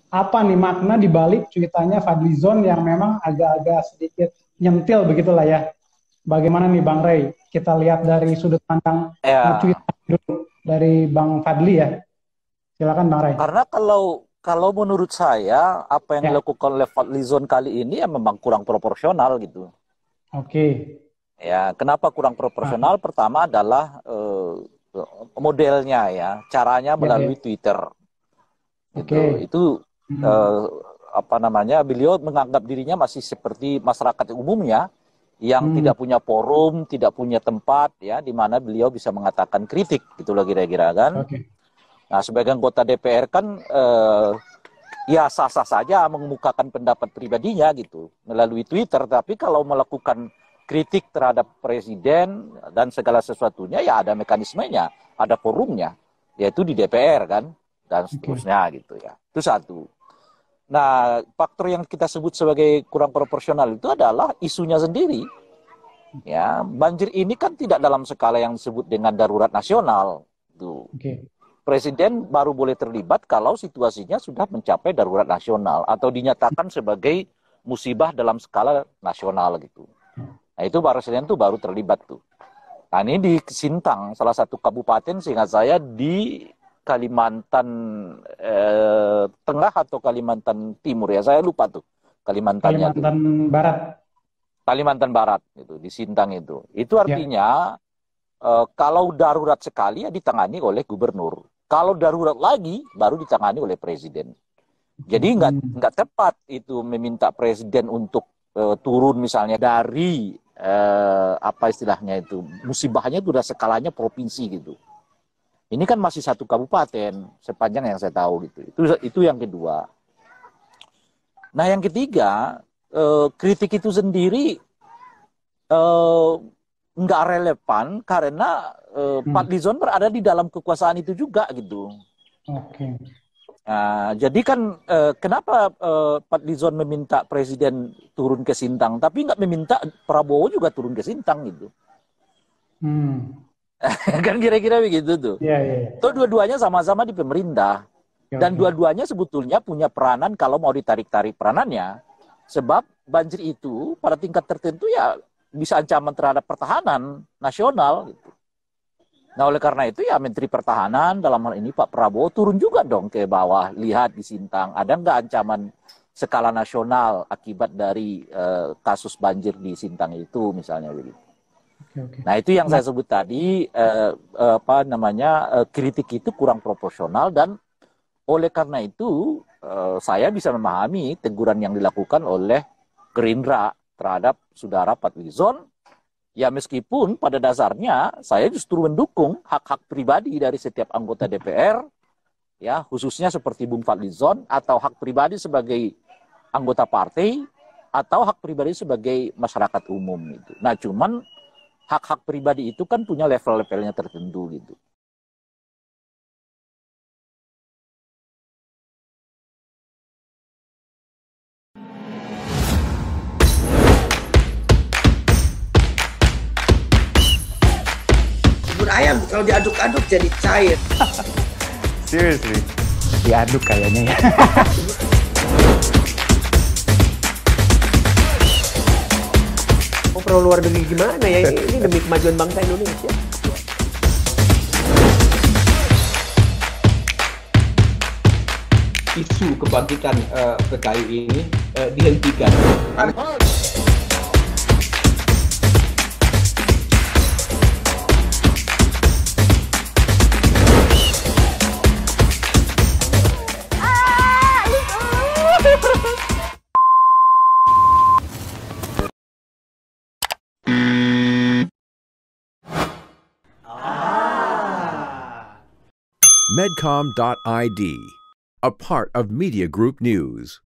apa nih makna di balik cuitannya Fadlizon yang memang agak-agak sedikit nyentil begitulah ya. Bagaimana nih Bang Rey? Kita lihat dari sudut pandang Ya, nge-tweet dulu dari Bang Fadli ya. Silakan Bang Rey. karena kalau kalau menurut saya apa yang Ya, dilakukan oleh Fadlizon kali ini ya memang kurang proporsional gitu. oke. Ya, kenapa kurang Ah, proporsional? Pertama adalah modelnya ya, caranya ya, ya. melalui Twitter gitu. Oke. Itu Hmm, eh, apa namanya? Beliau menganggap dirinya masih seperti masyarakat umumnya yang hmm, tidak punya forum, tidak punya tempat ya di mana beliau bisa mengatakan kritik gitulah kira-kira kan. oke. Nah, sebagai anggota DPR kan ya sah-sah saja mengemukakan pendapat pribadinya gitu melalui Twitter, tapi kalau melakukan kritik terhadap presiden dan segala sesuatunya ya ada mekanismenya, ada forumnya, yaitu di DPR kan dan Oke. seterusnya gitu ya. Itu satu. Nah, faktor yang kita sebut sebagai kurang proporsional itu adalah isunya sendiri. Ya, banjir ini kan tidak dalam skala yang disebut dengan darurat nasional. Tuh. Oke. Presiden baru boleh terlibat kalau situasinya sudah mencapai darurat nasional atau dinyatakan sebagai musibah dalam skala nasional gitu. Nah itu presiden tuh baru terlibat tuh. Nah ini di Sintang, salah satu kabupaten seingat saya di Kalimantan Tengah atau Kalimantan Timur ya, saya lupa tuh Kalimantannya tuh. Kalimantan Barat. Kalimantan Barat gitu, di Sintang itu. Itu Ya. artinya kalau darurat sekali ya ditangani oleh gubernur. Kalau darurat lagi baru ditangani oleh presiden. Oke. Jadi Hmm. nggak tepat itu meminta presiden untuk turun misalnya dari apa istilahnya itu musibahnya itu udah skalanya provinsi gitu. Ini kan masih satu kabupaten sepanjang yang saya tahu gitu. Itu yang kedua. Nah yang ketiga kritik itu sendiri eh, nggak relevan karena Hmm. Fadlizon berada di dalam kekuasaan itu juga gitu. Oke. Nah, jadi kan kenapa Fadlizon meminta presiden turun ke Sintang, tapi nggak meminta Prabowo juga turun ke Sintang gitu. Hmm. Kan kira-kira begitu tuh. Ya, ya, ya. Tuh dua-duanya sama-sama di pemerintah. Oke, Dan oke. dua-duanya sebetulnya punya peranan kalau mau ditarik-tarik peranannya. Sebab banjir itu pada tingkat tertentu ya bisa ancaman terhadap pertahanan nasional gitu. Nah oleh karena itu ya Menteri Pertahanan dalam hal ini Pak Prabowo turun juga dong ke bawah. Lihat di Sintang, ada nggak ancaman skala nasional akibat dari kasus banjir di Sintang itu misalnya begitu. Oke, oke. Nah itu yang Nah, saya sebut tadi apa namanya kritik itu kurang proporsional dan oleh karena itu saya bisa memahami teguran yang dilakukan oleh Gerindra terhadap saudara Fadlizon. Ya meskipun pada dasarnya saya justru mendukung hak-hak pribadi dari setiap anggota DPR, ya khususnya seperti Bung Fadlizon atau hak pribadi sebagai anggota partai atau hak pribadi sebagai masyarakat umum itu. Nah cuman hak-hak pribadi itu kan punya level-levelnya tertentu gitu. Bubur ayam kalau diaduk-aduk jadi cair. seriously. Diaduk kayaknya ya. Mau pro luar negeri gimana ya? Ini demi kemajuan bangsa Indonesia. Isu kebangkitan PKI ini dihentikan. Medcom.id, a part of Media Group News.